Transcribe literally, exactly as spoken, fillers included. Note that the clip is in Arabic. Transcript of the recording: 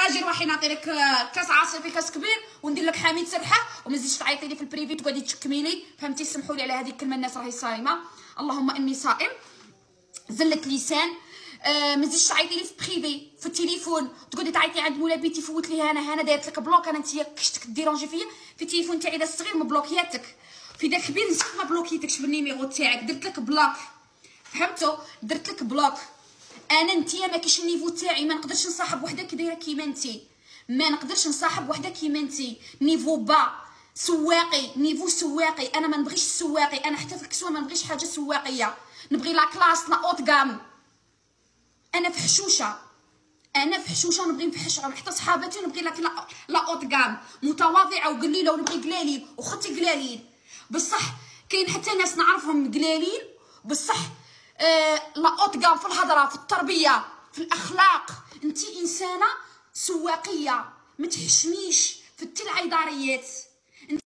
اجي روحي نعطي لك كاس عصير في كاس كبير وندير لك حامض سبحه وما تزيدش تعيطي لي في البريفي تقعدي تشكمي لي، فهمتي؟ سمحوا لي على هذه الكلمه، الناس راهي صايمه، اللهم اني صائم. زله لسان. آه ما تزيدش تعيطي لي في بريفي في التليفون، تقعدي تعيطي عند مولا بيتي فوت لي انا هنا دايرت لك بلوك، انا انت كشتك ديرونجي فيا في التليفون تاعي داك الصغير مبلوكياتك، في داك الكبير نسيت ما بلوكيتكش بالنيميرو تاعك، درت لك بلوك، فهمتوا؟ درت لك بلوك. انا نتيا ما كاينش النيفو تاعي، ما نقدرش نصاحب وحده كي دايره كيما انتي، ما نقدرش نصاحب وحده كيما انتي، نيفو با سواقي، نيفو سواقي، انا ما نبغيش السواقي، انا حتى في الكسوه ما نبغيش حاجه سواقيه، نبغي لا كلاس لا اوت غام. انا فحشوشه، انا فحشوشه نبغي نفحش حتى صحاباتي، نبغي لك لا لا اوت غام، متواضعه وقليله ونبغي قلالين وختي قلالين، بصح كاين حتى ناس نعرفهم قلالين بصح آه لا اوت غام في الهضره، في التربيه، في الاخلاق. انتي انسانه سواقيه، ما تحشميش في التلعيداريات.